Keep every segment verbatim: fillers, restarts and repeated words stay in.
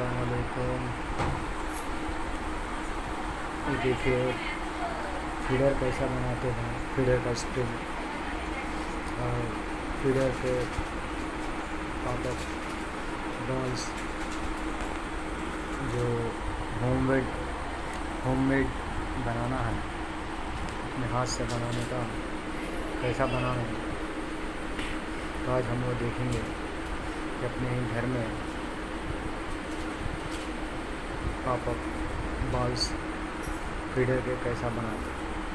अस्सलामुअलैकुम। ये देखिए फीडर कैसा बनाते हैं, फीडर का स्प्रिंग और फीडर के पॉपअप बॉल्स जो होममेड होममेड बनाना है, अपने हाथ से बनाने का कैसा बनाना है, तो आज हम वो देखेंगे कि अपने ही घर में पॉपअप बॉल्स फीडर के कैसा बनाते।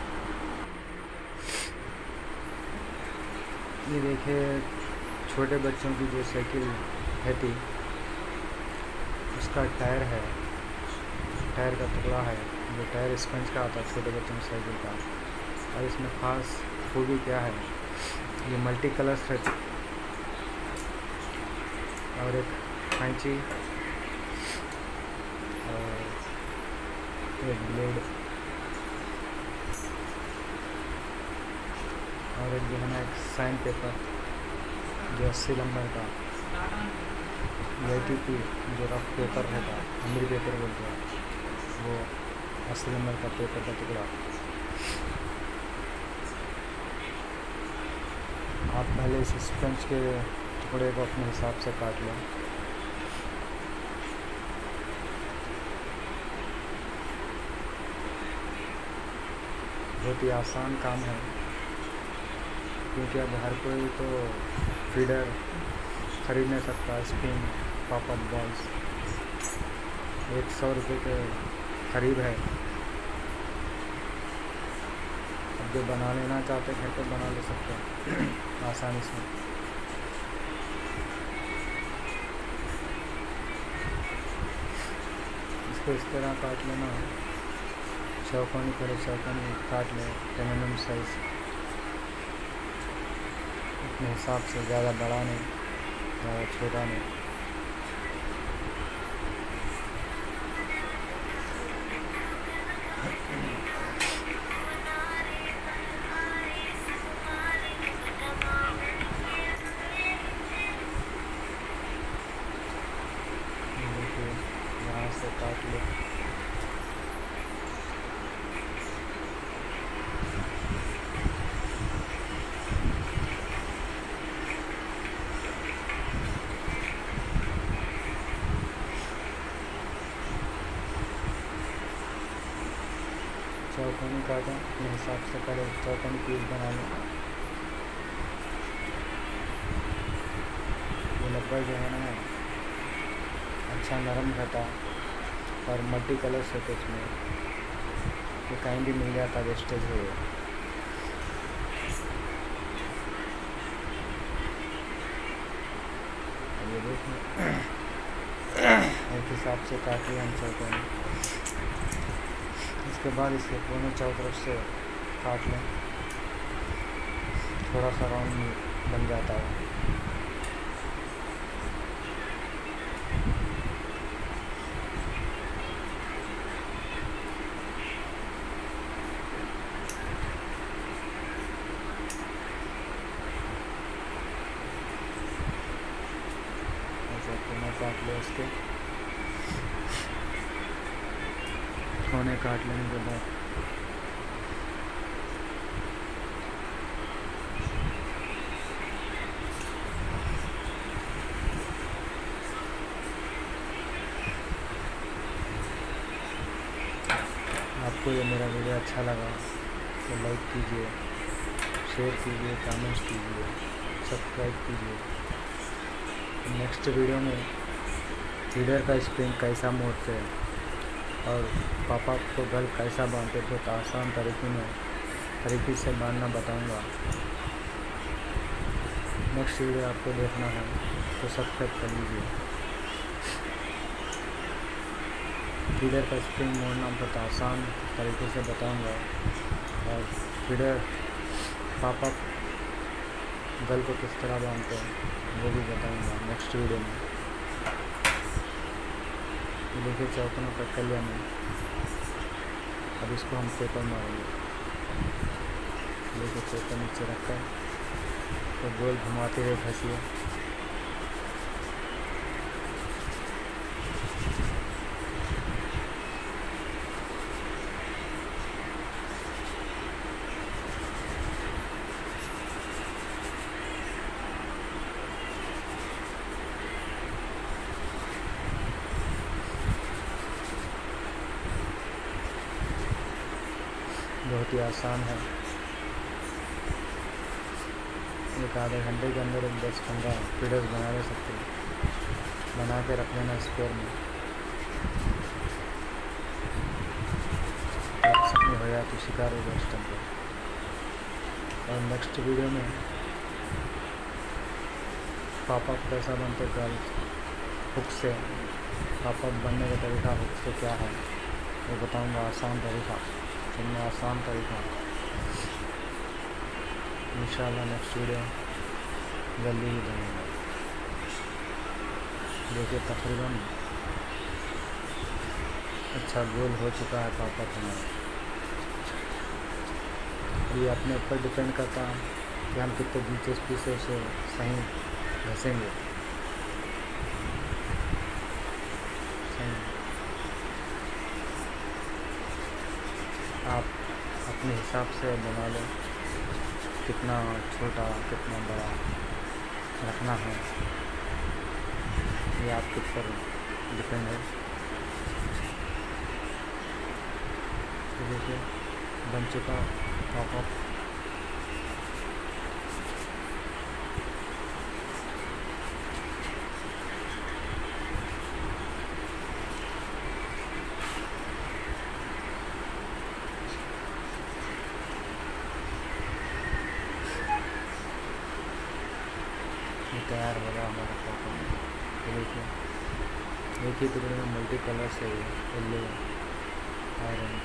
ये देखिए छोटे बच्चों की जो साइकिल है थी, उसका टायर है, टायर का टुकड़ा है, जो टायर स्पंज का आता है छोटे बच्चों की साइकिल का। और इसमें ख़ास खूबी क्या है, ये मल्टी कलर्स है और एक कैंची और एक ब्लेड और एक जो है ना एक साइन पेपर जो अस्सी नंबर का ए टी पी जो रफ पेपर रहता है, अमरी पेपर बोलते हैं, वो अस्सी नंबर का पेपर का टुकड़ा। आप पहले इस स्पंज के टुकड़े को अपने हिसाब से काट लें। बहुत ही आसान काम है, क्योंकि अब हर कोई तो फीडर खरीद नहीं सकता। स्प्रिंग पॉपअप बॉल्स एक सौ रुपये के करीब है। अब जो बना लेना चाहते हैं घर पर बना ले सकते हैं आसानी से। इसको इस तरह काट लेना, चौकोनी पहले चौकोनी काट लें, टेन एम एम साइज़ अपने हिसाब से, ज़्यादा बड़ा नहीं ज़्यादा छोटा नहीं। देखिए यहाँ से काट लो। चौकोनी काटें अपने हिसाब से, पहले चौकोनी पीस बना लें। ये रबर जो है ना अच्छा नरम रहता और मल्टी कलर्स होते इसमें, ये कहीं भी मिल जाता वेस्टेज है। ये देखिए एक हिसाब से काट लिया हम चौकोनी। इसके बाद इसके दोनों चारों तरफ से काट लें, थोड़ा सा राउंड बन जाता है। ऐसा कोने काट ले, उसके कोने काट लेने के बाद आपको ये मेरा वीडियो अच्छा लगा तो लाइक कीजिए, शेयर कीजिए, कमेंट्स कीजिए, सब्सक्राइब कीजिए। नेक्स्ट वीडियो में फीडर का स्प्रिंग कैसा मोड़ते हैं और पापा को गल कैसा बांधते, बहुत आसान तरीके में तरीके से बांधना बताऊंगा। नेक्स्ट वीडियो आपको देखना है तो सब्सक्राइब कर लीजिए। फीडर का स्प्रिंग मोड़ना बहुत आसान तरीके से बताऊंगा और फीडर पॉपअप गल को किस तरह बांधते हैं वो भी बताऊंगा नेक्स्ट वीडियो में। देखिए चौकों का कर लिया मैंने, अब इसको हम पेपर मारेंगे। देखिए पेपर नीचे रखकर तो गोल घुमाते हुए घसीए। बहुत ही आसान है। एक आधे घंटे के अंदर एक दस पंद्रह वीडियोस बना ले सकते हैं, बना के रख लेना स्पेयर में। नहीं हो जाए तो शिकार होगा उस टाइम पर। और नेक्स्ट वीडियो में पॉपअप कैसा बनते गर्ल्स हुक से, पॉपअप बनने का तरीका हुक से क्या है वो बताऊंगा। आसान तरीका, इनमें आसान तरीका। इंशाल्लाह नेक्स्ट वीडियो जल्दी ही बनाऊंगा। देखिए तकरीबन अच्छा गोल हो चुका है पॉपअप हमारा। ये अपने ऊपर डिपेंड करता है कि हम कितने दिलचस्पी से उसे सही घसेंगे। सही आप अपने हिसाब से बना लो, कितना छोटा कितना बड़ा रखना है ये आपके ऊपर डिपेंड है। तो देखिए बन चुका पॉपअप। तैयार हो रहा हमारा पॉपअप। तो देखिए एक ही टुकड़े में मल्टी कलर से येलो ऑरेंज।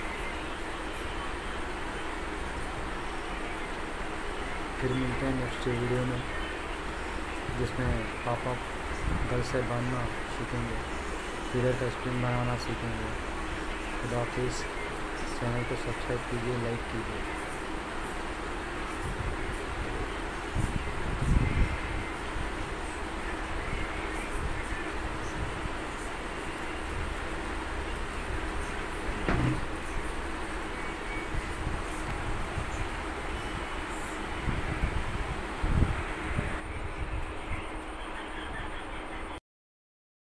फिर मिलते हैं नेक्स्ट वीडियो में जिसमें पॉपअप घर से बांधना सीखेंगे, फिलर का स्प्रिंग बनाना सीखेंगे। खुदा हाफिज़। चैनल को सब्सक्राइब कीजिए, लाइक कीजिए।